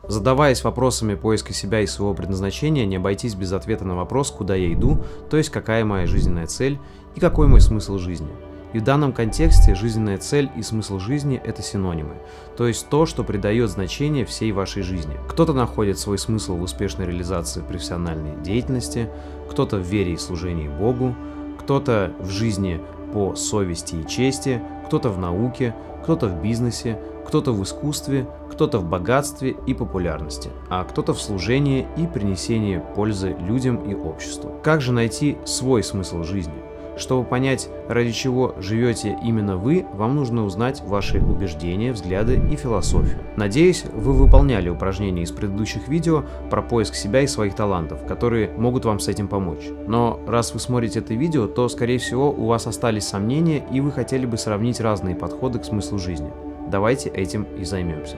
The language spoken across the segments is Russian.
Задаваясь вопросами поиска себя и своего предназначения, не обойтись без ответа на вопрос, куда я иду, то есть какая моя жизненная цель и какой мой смысл жизни. И в данном контексте жизненная цель и смысл жизни – это синонимы, то есть то, что придает значение всей вашей жизни. Кто-то находит свой смысл в успешной реализации профессиональной деятельности, кто-то в вере и служении Богу, кто-то в жизни по совести и чести, кто-то в науке, кто-то в бизнесе, кто-то в искусстве, кто-то в богатстве и популярности, а кто-то в служении и принесении пользы людям и обществу. Как же найти свой смысл жизни? Чтобы понять, ради чего живете именно вы, вам нужно узнать ваши убеждения, взгляды и философию. Надеюсь, вы выполняли упражнения из предыдущих видео про поиск себя и своих талантов, которые могут вам с этим помочь. Но раз вы смотрите это видео, то, скорее всего, у вас остались сомнения и вы хотели бы сравнить разные подходы к смыслу жизни. Давайте этим и займемся.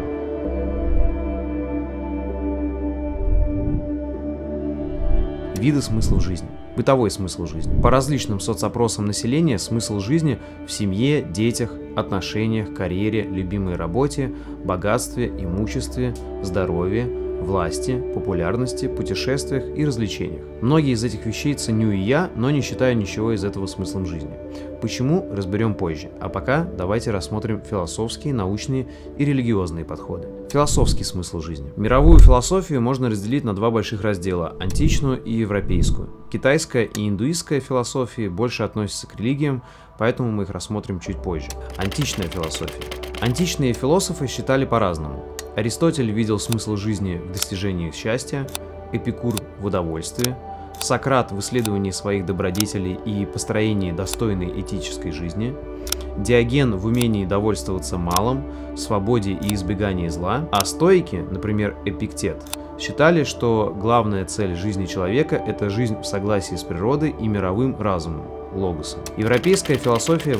Виды смыслов жизни. Бытовой смысл жизни. По различным соцопросам населения смысл жизни в семье, детях, отношениях, карьере, любимой работе, богатстве, имуществе, здоровье, власти, популярности, путешествиях и развлечениях. Многие из этих вещей ценю и я, но не считаю ничего из этого смыслом жизни. Почему, разберем позже, а пока давайте рассмотрим философские, научные и религиозные подходы. Философский смысл жизни. Мировую философию можно разделить на два больших раздела – античную и европейскую. Китайская и индуистская философии больше относятся к религиям, поэтому мы их рассмотрим чуть позже. Античная философия. Античные философы считали по-разному. Аристотель видел смысл жизни в достижении счастья, Эпикур в удовольствии, Сократ в исследовании своих добродетелей и построении достойной этической жизни, Диоген в умении довольствоваться малым, свободе и избегании зла, а стоики, например, Эпиктет, считали, что главная цель жизни человека – это жизнь в согласии с природой и мировым разумом, логосом. Европейская философия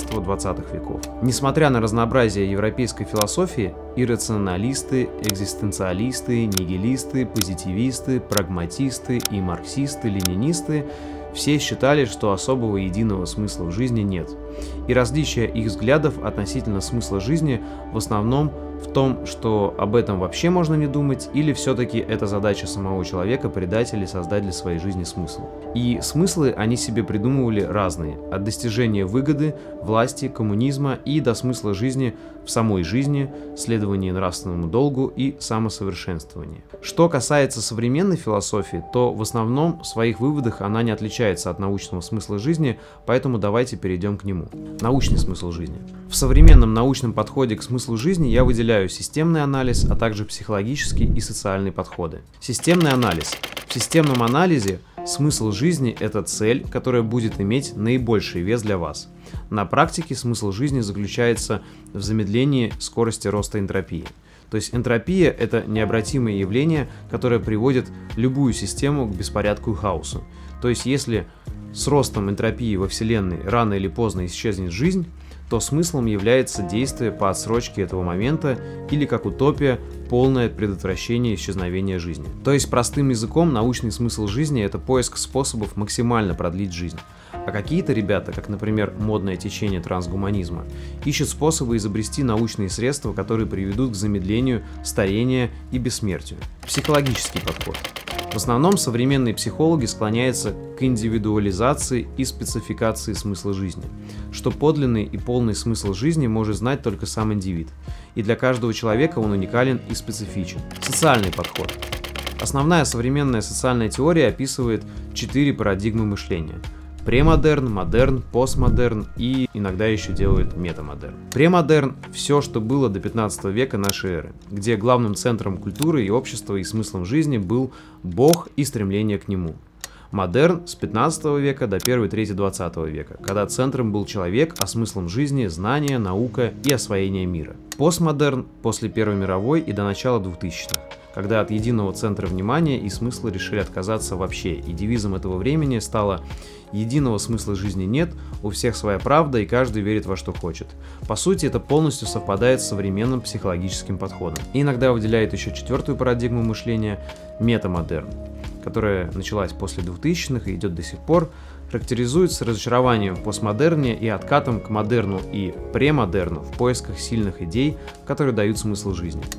18-20 веков. Несмотря на разнообразие европейской философии, иррационалисты, экзистенциалисты, нигилисты, позитивисты, прагматисты и марксисты, ленинисты все считали, что особого единого смысла в жизни нет, и различия их взглядов относительно смысла жизни в основном в том, что об этом вообще можно не думать, или все-таки это задача самого человека придать или создать для своей жизни смысл. И смыслы они себе придумывали разные, от достижения выгоды, власти, коммунизма и до смысла жизни в самой жизни, следования нравственному долгу и самосовершенствования. Что касается современной философии, то в основном в своих выводах она не отличается от научного смысла жизни, поэтому давайте перейдем к нему. Научный смысл жизни. В современном научном подходе к смыслу жизни я выделяю системный анализ, а также психологический и социальные подходы. Системный анализ. В системном анализе смысл жизни – это цель, которая будет иметь наибольший вес для вас. На практике смысл жизни заключается в замедлении скорости роста энтропии. То есть энтропия – это необратимое явление, которое приводит любую систему к беспорядку и хаосу. То есть если с ростом энтропии во Вселенной рано или поздно исчезнет жизнь, то смыслом является действие по отсрочке этого момента или, как утопия, полное предотвращение исчезновения жизни. То есть, простым языком, научный смысл жизни – это поиск способов максимально продлить жизнь. А какие-то ребята, как, например, модное течение трансгуманизма, ищут способы изобрести научные средства, которые приведут к замедлению старения и бессмертию. Психологический подход. В основном современные психологи склоняются к индивидуализации и спецификации смысла жизни, что подлинный и полный смысл жизни может знать только сам индивид, и для каждого человека он уникален и специфичен. Социальный подход. Основная современная социальная теория описывает 4 парадигмы мышления: премодерн, модерн, постмодерн и иногда еще делают метамодерн. Премодерн – все, что было до 15 века нашей эры, где главным центром культуры и общества и смыслом жизни был Бог и стремление к нему. Модерн с 15 века до 1 трети 20 века, когда центром был человек, а смыслом жизни – знания, наука и освоение мира. Постмодерн после Первой мировой и до начала 2000-х, когда от единого центра внимания и смысла решили отказаться вообще, и девизом этого времени стало «Единого смысла жизни нет, у всех своя правда и каждый верит во что хочет». По сути, это полностью совпадает с современным психологическим подходом. И иногда выделяет еще 4-ю парадигму мышления – метамодерн, которая началась после 2000-х и идет до сих пор, характеризуется разочарованием в постмодерне и откатом к модерну и премодерну в поисках сильных идей, которые дают смысл жизни.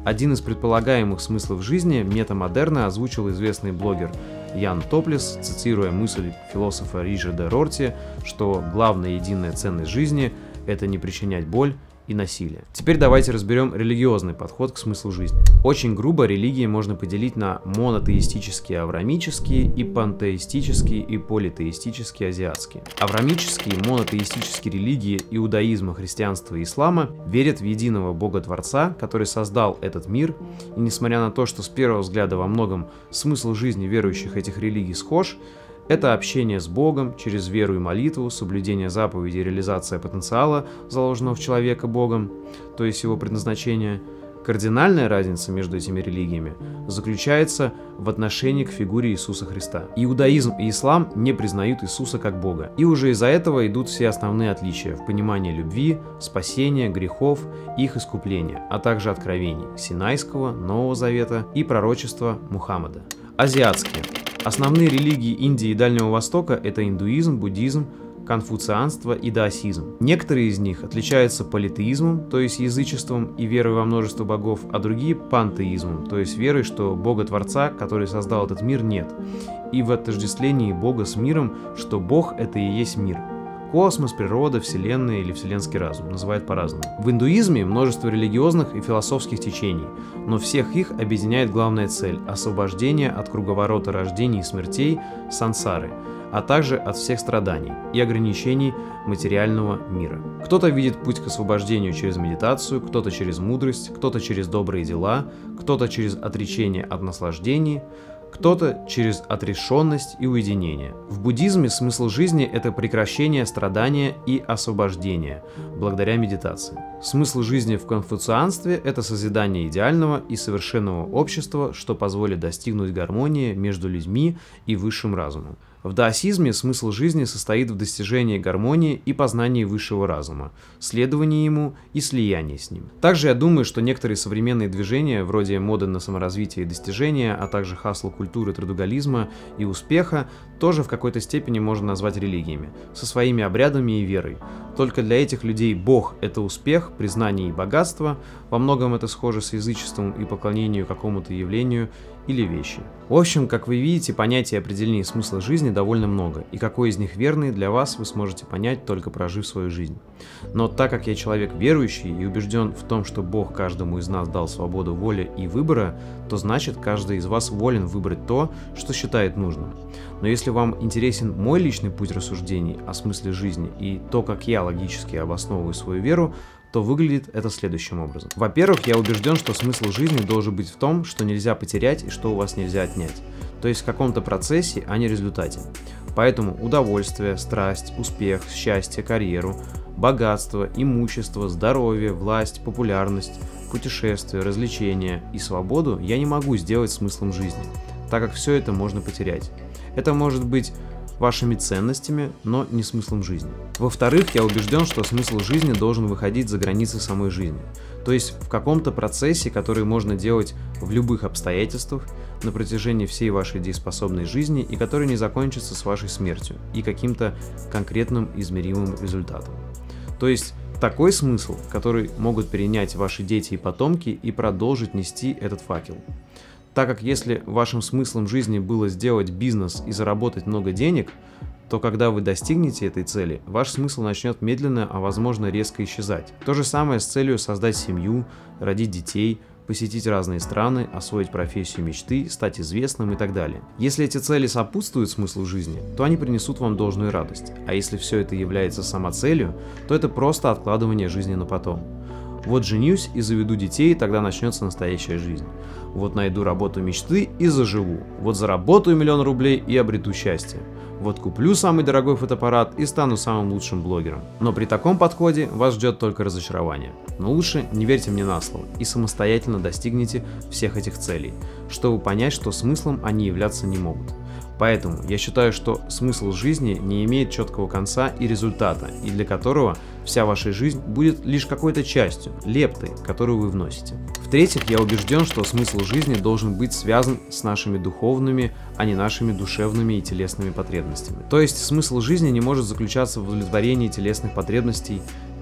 Один из предполагаемых смыслов жизни метамодерна озвучил известный блогер Ян Топлес, цитируя мысль философа Ричарда Рорти, что главная единая ценность жизни – это не причинять боль и насилие. Теперь давайте разберем религиозный подход к смыслу жизни. Очень грубо религии можно поделить на монотеистические авраамические и пантеистические и политеистические азиатские. Авраамические и монотеистические религии иудаизма, христианства и ислама верят в единого Бога-творца, который создал этот мир, и несмотря на то, что с первого взгляда во многом смысл жизни верующих этих религий схож, это общение с Богом через веру и молитву, соблюдение заповедей и реализация потенциала, заложенного в человека Богом, то есть его предназначения. Кардинальная разница между этими религиями заключается в отношении к фигуре Иисуса Христа. Иудаизм и ислам не признают Иисуса как Бога. И уже из-за этого идут все основные отличия в понимании любви, спасения, грехов, их искупления, а также откровений Синайского, Нового Завета и пророчества Мухаммада. Азиатские. Основные религии Индии и Дальнего Востока – это индуизм, буддизм, конфуцианство и даосизм. Некоторые из них отличаются политеизмом, то есть язычеством и верой во множество богов, а другие – пантеизмом, то есть верой, что Бога-творца, который создал этот мир, нет, и в отождествлении Бога с миром, что Бог – это и есть мир. Космос, природа, вселенная или вселенский разум называют по-разному. В индуизме множество религиозных и философских течений, но всех их объединяет главная цель – освобождение от круговорота рождений и смертей сансары, а также от всех страданий и ограничений материального мира. Кто-то видит путь к освобождению через медитацию, кто-то через мудрость, кто-то через добрые дела, кто-то через отречение от наслаждений, кто-то через отрешенность и уединение. В буддизме смысл жизни – это прекращение страдания и освобождение благодаря медитации. Смысл жизни в конфуцианстве – это созидание идеального и совершенного общества, что позволит достигнуть гармонии между людьми и высшим разумом. В даосизме смысл жизни состоит в достижении гармонии и познании высшего разума, следовании ему и слиянии с ним. Также я думаю, что некоторые современные движения, вроде моды на саморазвитие и достижения, а также хасл культуры трудоголизма и успеха, тоже в какой-то степени можно назвать религиями, со своими обрядами и верой. Только для этих людей Бог – это успех, признание и богатство, во многом это схоже с язычеством и поклонением какому-то явлению или вещи. В общем, как вы видите, понятий и определений смысла жизни довольно много, и какой из них верный для вас вы сможете понять, только прожив свою жизнь. Но так как я человек верующий и убежден в том, что Бог каждому из нас дал свободу воли и выбора, то значит, каждый из вас волен выбрать то, что считает нужным. Но если вам интересен мой личный путь рассуждений о смысле жизни и то, как я логически обосновываю свою веру, то выглядит это следующим образом. Во-первых, я убежден, что смысл жизни должен быть в том, что нельзя потерять и что у вас нельзя отнять. То есть в каком-то процессе, а не результате. Поэтому удовольствие, страсть, успех, счастье, карьеру, богатство, имущество, здоровье, власть, популярность, путешествия, развлечения и свободу я не могу сделать смыслом жизни, так как все это можно потерять. Это может быть вашими ценностями, но не смыслом жизни. Во-вторых, я убежден, что смысл жизни должен выходить за границы самой жизни, то есть в каком-то процессе, который можно делать в любых обстоятельствах на протяжении всей вашей дееспособной жизни и который не закончится с вашей смертью и каким-то конкретным измеримым результатом. То есть такой смысл, который могут перенять ваши дети и потомки и продолжить нести этот факел. Так как если вашим смыслом жизни было сделать бизнес и заработать много денег, то когда вы достигнете этой цели, ваш смысл начнет медленно, а возможно резко исчезать. То же самое с целью создать семью, родить детей, посетить разные страны, освоить профессию мечты, стать известным и так далее. Если эти цели сопутствуют смыслу жизни, то они принесут вам должную радость, а если все это является самоцелью, то это просто откладывание жизни на потом. Вот женюсь и заведу детей, тогда начнется настоящая жизнь. Вот найду работу мечты и заживу. Вот заработаю 1 000 000 рублей и обрету счастье. Вот куплю самый дорогой фотоаппарат и стану самым лучшим блогером. Но при таком подходе вас ждет только разочарование. Но лучше не верьте мне на слово и самостоятельно достигните всех этих целей, чтобы понять, что смыслом они являться не могут. Поэтому я считаю, что смысл жизни не имеет четкого конца и результата, и для которого вся ваша жизнь будет лишь какой-то частью, лептой, которую вы вносите. В-третьих, я убежден, что смысл жизни должен быть связан с нашими духовными, а не нашими душевными и телесными потребностями. То есть смысл жизни не может заключаться в удовлетворении телесных потребностей,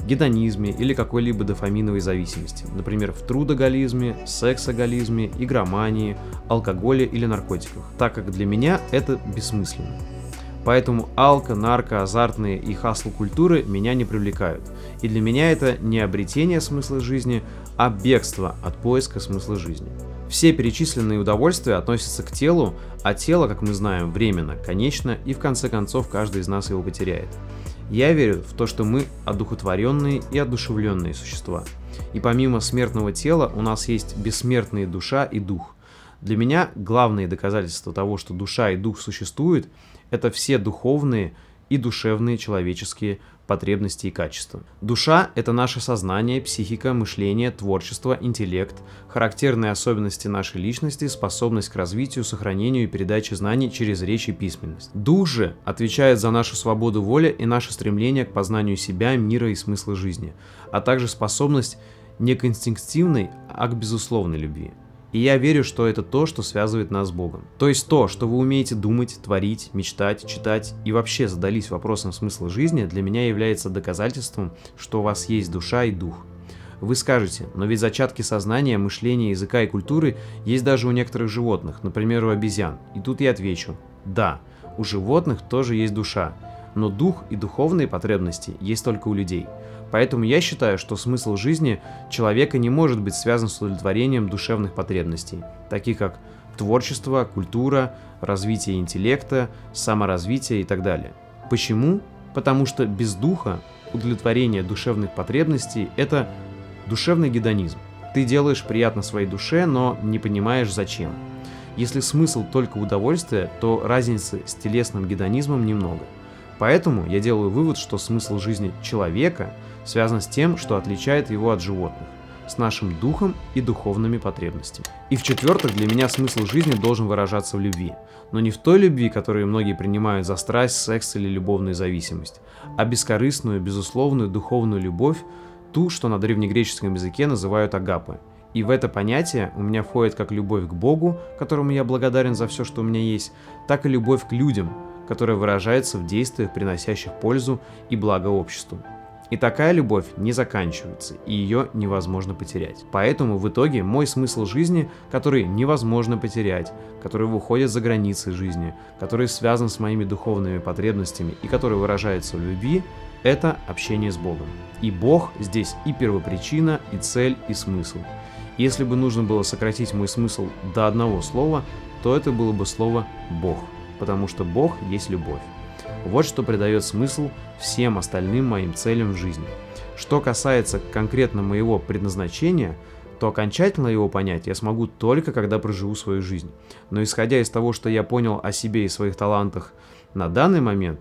гедонизме или какой-либо дофаминовой зависимости, например, в трудоголизме, сексоголизме, игромании, алкоголе или наркотиках, так как для меня это бессмысленно. Поэтому алко, нарко, азартные и хасл-культуры меня не привлекают. И для меня это не обретение смысла жизни, а бегство от поиска смысла жизни. Все перечисленные удовольствия относятся к телу, а тело, как мы знаем, временно, конечно, и в конце концов каждый из нас его потеряет. Я верю в то, что мы одухотворенные и одушевленные существа. И помимо смертного тела у нас есть бессмертные душа и дух. Для меня главные доказательства того, что душа и дух существуют, это все духовные и душевные человеческие потребности и качества. Душа – это наше сознание, психика, мышление, творчество, интеллект, характерные особенности нашей личности, способность к развитию, сохранению и передаче знаний через речь и письменность. Дух же отвечает за нашу свободу воли и наше стремление к познанию себя, мира и смысла жизни, а также способность не к инстинктивной, а к безусловной любви. И я верю, что это то, что связывает нас с Богом. То есть то, что вы умеете думать, творить, мечтать, читать и вообще задались вопросом смысла жизни, для меня является доказательством, что у вас есть душа и дух. Вы скажете, но ведь зачатки сознания, мышления, языка и культуры есть даже у некоторых животных, например, у обезьян. И тут я отвечу, да, у животных тоже есть душа, но дух и духовные потребности есть только у людей. Поэтому я считаю, что смысл жизни человека не может быть связан с удовлетворением душевных потребностей, таких как творчество, культура, развитие интеллекта, саморазвитие и так далее. Почему? Потому что без духа удовлетворение душевных потребностей – это душевный гедонизм. Ты делаешь приятно своей душе, но не понимаешь зачем. Если смысл только удовольствие, то разницы с телесным гедонизмом немного. Поэтому я делаю вывод, что смысл жизни человека связан с тем, что отличает его от животных, с нашим духом и духовными потребностями. И в-четвертых, для меня смысл жизни должен выражаться в любви. Но не в той любви, которую многие принимают за страсть, секс или любовную зависимость, а бескорыстную, безусловную духовную любовь, ту, что на древнегреческом языке называют агапе. И в это понятие у меня входит как любовь к Богу, которому я благодарен за все, что у меня есть, так и любовь к людям, которая выражается в действиях, приносящих пользу и благо обществу. И такая любовь не заканчивается, и ее невозможно потерять. Поэтому в итоге мой смысл жизни, который невозможно потерять, который выходит за границы жизни, который связан с моими духовными потребностями и который выражается в любви, это общение с Богом. И Бог здесь и первопричина, и цель, и смысл. Если бы нужно было сократить мой смысл до одного слова, то это было бы слово «Бог», потому что Бог есть любовь. Вот что придает смысл всем остальным моим целям в жизни. Что касается конкретно моего предназначения, то окончательно его понять я смогу только когда проживу свою жизнь. Но исходя из того, что я понял о себе и своих талантах на данный момент,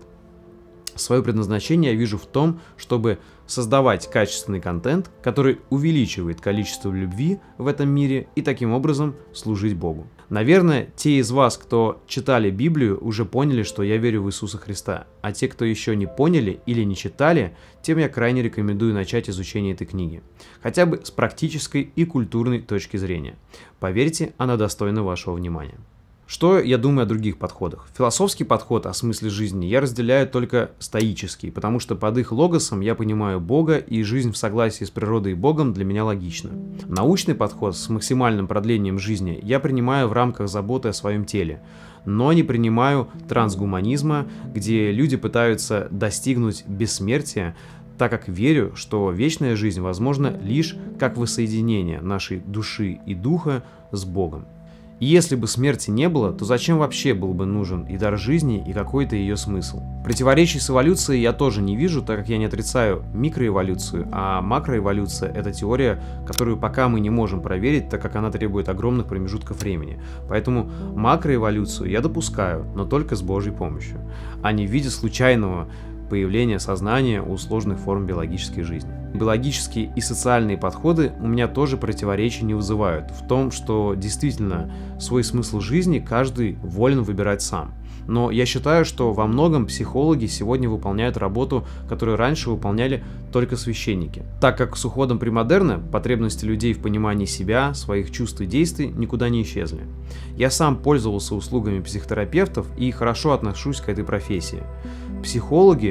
свое предназначение я вижу в том, чтобы создавать качественный контент, который увеличивает количество любви в этом мире и таким образом служить Богу. Наверное, те из вас, кто читали Библию, уже поняли, что я верю в Иисуса Христа, а те, кто еще не поняли или не читали, тем я крайне рекомендую начать изучение этой книги, хотя бы с практической и культурной точки зрения. Поверьте, она достойна вашего внимания. Что я думаю о других подходах? Философский подход о смысле жизни я разделяю только стоический, потому что под их логосом я понимаю Бога, и жизнь в согласии с природой и Богом для меня логична. Научный подход с максимальным продлением жизни я принимаю в рамках заботы о своем теле, но не принимаю трансгуманизма, где люди пытаются достигнуть бессмертия, так как верю, что вечная жизнь возможна лишь как воссоединение нашей души и духа с Богом. И если бы смерти не было, то зачем вообще был бы нужен и дар жизни, и какой-то ее смысл? Противоречий с эволюцией я тоже не вижу, так как я не отрицаю микроэволюцию, а макроэволюция – это теория, которую пока мы не можем проверить, так как она требует огромных промежутков времени. Поэтому макроэволюцию я допускаю, но только с Божьей помощью, а не в виде случайного появления сознания у сложных форм биологической жизни. Биологические и социальные подходы у меня тоже противоречий не вызывают в том, что действительно свой смысл жизни каждый волен выбирать сам. Но я считаю, что во многом психологи сегодня выполняют работу, которую раньше выполняли только священники. Так как с уходом премодерна потребности людей в понимании себя, своих чувств и действий никуда не исчезли. Я сам пользовался услугами психотерапевтов и хорошо отношусь к этой профессии. Психологи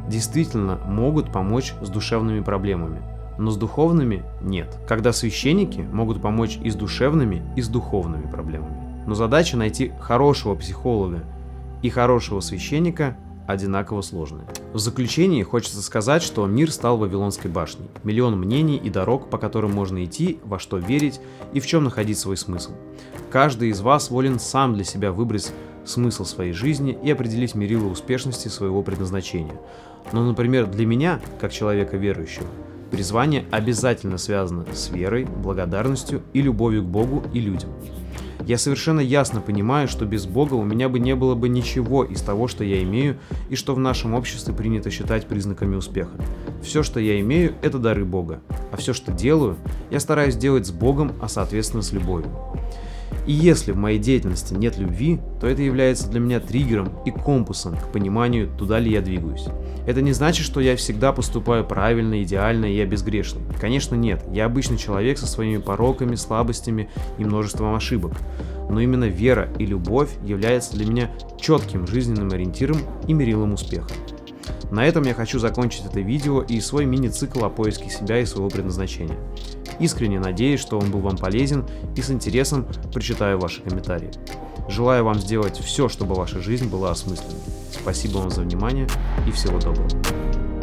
действительно могут помочь с душевными проблемами, но с духовными нет. Когда священники могут помочь и с душевными, и с духовными проблемами. Но задача найти хорошего психолога и хорошего священника одинаково сложная. В заключении хочется сказать, что мир стал Вавилонской башней. Миллион мнений и дорог, по которым можно идти, во что верить и в чем находить свой смысл. Каждый из вас волен сам для себя выбрать смысл своей жизни и определить мерило успешности своего предназначения. Но, например, для меня, как человека верующего, призвание обязательно связано с верой, благодарностью и любовью к Богу и людям. Я совершенно ясно понимаю, что без Бога у меня бы не было бы ничего из того, что я имею, и что в нашем обществе принято считать признаками успеха. Все, что я имею, это дары Бога, а все, что делаю, я стараюсь делать с Богом, а соответственно с любовью. И если в моей деятельности нет любви, то это является для меня триггером и компасом к пониманию, туда ли я двигаюсь. Это не значит, что я всегда поступаю правильно, идеально и я безгрешный. Конечно, нет. Я обычный человек со своими пороками, слабостями и множеством ошибок. Но именно вера и любовь являются для меня четким жизненным ориентиром и мерилом успеха. На этом я хочу закончить это видео и свой мини-цикл о поиске себя и своего предназначения. Искренне надеюсь, что он был вам полезен, и с интересом прочитаю ваши комментарии. Желаю вам сделать все, чтобы ваша жизнь была осмысленной. Спасибо вам за внимание и всего доброго.